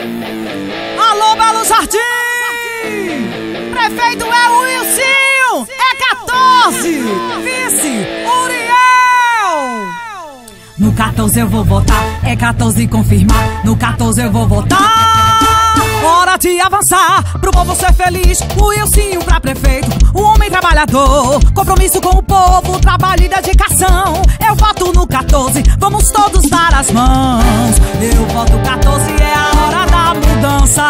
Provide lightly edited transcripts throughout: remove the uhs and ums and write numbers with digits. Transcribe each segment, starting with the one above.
Alô, Belo Jardim! Prefeito é o Wilson! É 14! Vice, Uriel! No 14 eu vou votar, é 14 confirmar. No 14 eu vou votar. Hora de avançar, pro povo ser feliz. O Wilson pra prefeito, um homem trabalhador. Compromisso com o povo, trabalho e dedicação. Eu voto no 14, vamos todos dar as mãos. Eu voto 14, é a hora da mudança.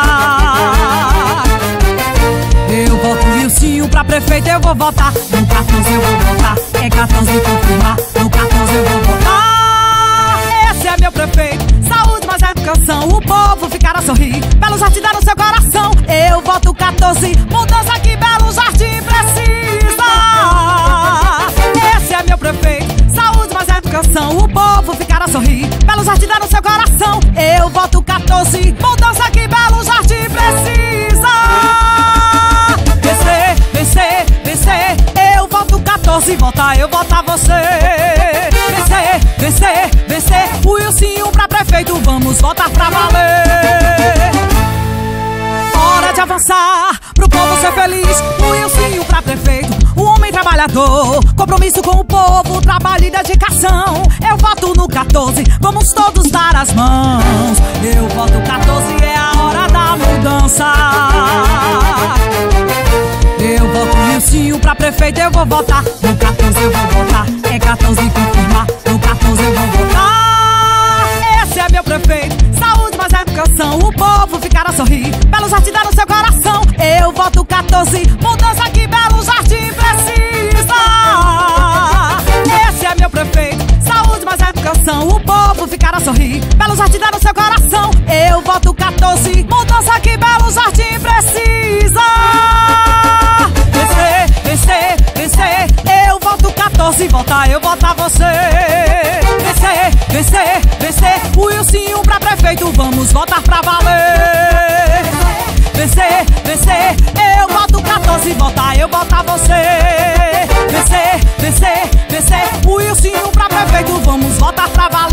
Eu voto Wilson pra prefeito, eu vou votar. No 14 eu vou votar, é 14 confirmar. No 14 eu vou votar. Esse é meu prefeito, saúde mais educação. O povo ficará a sorrir, Belo Jardim dá no seu coração. Eu voto 14, mudança que Belo Jardim precisa. Esse é meu prefeito, saúde mais educação. O povo ficará a sorrir, Belo Jardim dá no seu coração. Eu voto 14, mudança que Belo Jardim precisa. Vencer, vencer, vencer. Eu voto 14, votar eu votar você. Vencer, vencer, vencer. O Wilson pra prefeito, vamos votar pra valer. Hora de avançar, pro povo ser feliz. O Wilson pra prefeito, um homem trabalhador. Compromisso com o povo, trabalho e dedicação. Eu voto no 14, vamos todos dar as mãos. Eu voto 14, é a hora da mudança. Eu voto Wilson pra prefeito, eu vou votar. No 14 eu vou votar, é 14 confirmar. No 14 eu vou votar. Esse é meu prefeito, saúde mais educação. O povo ficará a sorrir, Belo Jardim dá no seu coração. Eu voto 14, mudança que Belo Jardim precisa. Esse é meu prefeito, saúde mais educação. O povo ficará a sorrir, Belo Jardim dá no seu coração. Eu voto 14, mudança que Belo Jardim precisa. Vencer, vencer, vencer. Eu voto 14, votar eu votar você. Vencer, vencer, vencer. O Wilson pra prefeito, vamos votar pra valer. Vencer, vencer. Eu voto 14, votar eu votar você. Vencer, vencer, vencer. O Wilson pra prefeito, vamos votar pra valer.